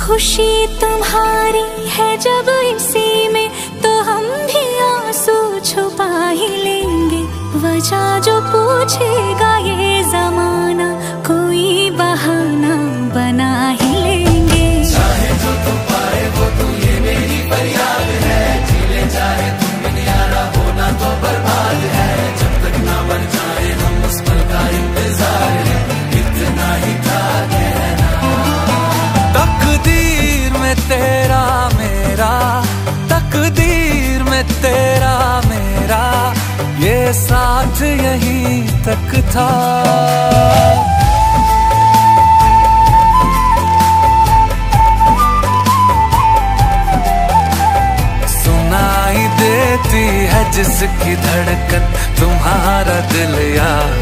खुशी तुम्हारी है जब इसी में, तो हम भी आंसू छुपा ही लेंगे। वजह जो पूछेगा ये जमाना, कोई बहाना बना ही लेंगे। चाहे जो तुम पाए वो तू, ये मेरी फरियाद है। जीले चाहे तुम बिन यारा, होना तो बर्बाद है। जब तक ना बन जाए हम उस पल का इंतजार है, इतना ही था कहना। तकदीर में तेरा मेरा, तकदीर में तेरा मेरा, ये साथ यहीं तक था। सुनाई देती है जिसकी धड़कन, तुम्हारा दिल या